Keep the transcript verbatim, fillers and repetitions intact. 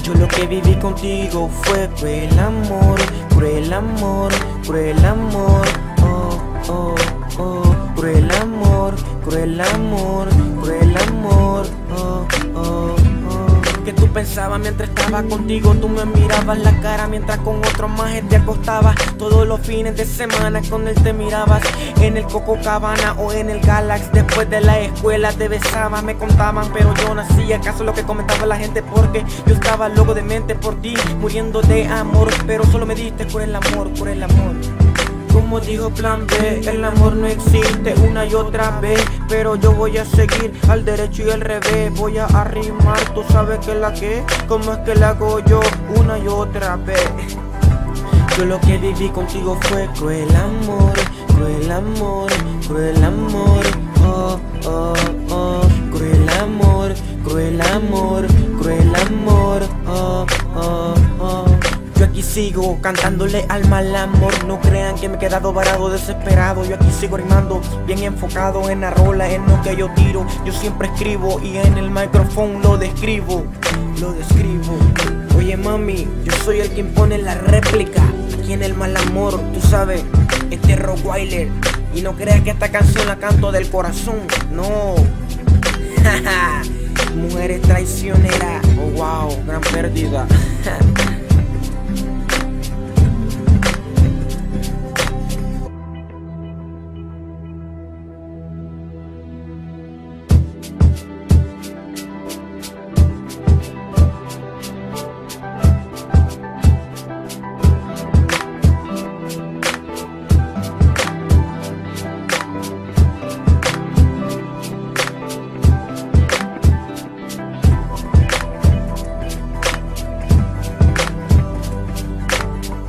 Yo lo que viví contigo fue cruel amor, cruel amor, cruel amor, oh, oh, oh, cruel amor, cruel amor, cruel amor, oh, oh, oh. Que tú pensabas mientras estaba contigo, tú me mirabas la cara mientras con otro más te acostabas. Todos los fines de semana con él te mirabas en el Coco Cabana o en el Galax. Después de la escuela te besabas, me contaban, pero yo no hacía caso a lo que comentaba la gente, porque yo estaba loco de mente por ti, muriendo de amor. Pero solo me diste por el amor, por el amor. Como dijo Plan B, el amor no existe una y otra vez, pero yo voy a seguir al derecho y al revés. Voy a arrimar, tú sabes que la que, como es que la hago yo una y otra vez. Yo lo que viví contigo fue cruel amor, cruel amor, cruel amor, oh, oh, oh, cruel amor, cruel amor, cruel amor, oh, oh, oh. Yo aquí sigo cantándole al mal amor, no crean que me he quedado varado desesperado. Yo aquí sigo rimando, bien enfocado en la rola, en lo que yo tiro. Yo siempre escribo y en el micrófono lo describo, lo describo. Oye mami, yo soy el que impone la réplica aquí en el mal amor, tú sabes, este Rottweiler. Y no creas que esta canción la canto del corazón, no. Mujeres traicioneras, oh wow, gran pérdida.